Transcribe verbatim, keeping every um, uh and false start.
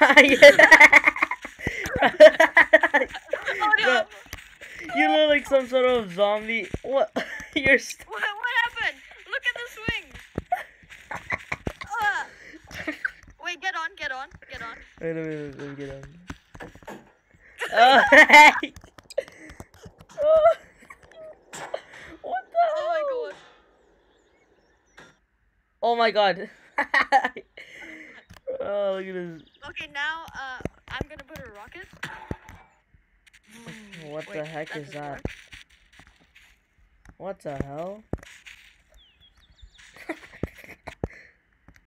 Oh no! Bro, you look like some sort of zombie. What? You're. St What, what happened? Look at the swing! Uh, wait, get on, get on, get on. Wait, wait, wait, let me get on. Oh, hey! Oh. What the Oh my hell? god. Oh my god. Oh, look at this. Okay, now uh, I'm gonna put a rocket. What Wait, the heck that is doesn't that? work. What the hell?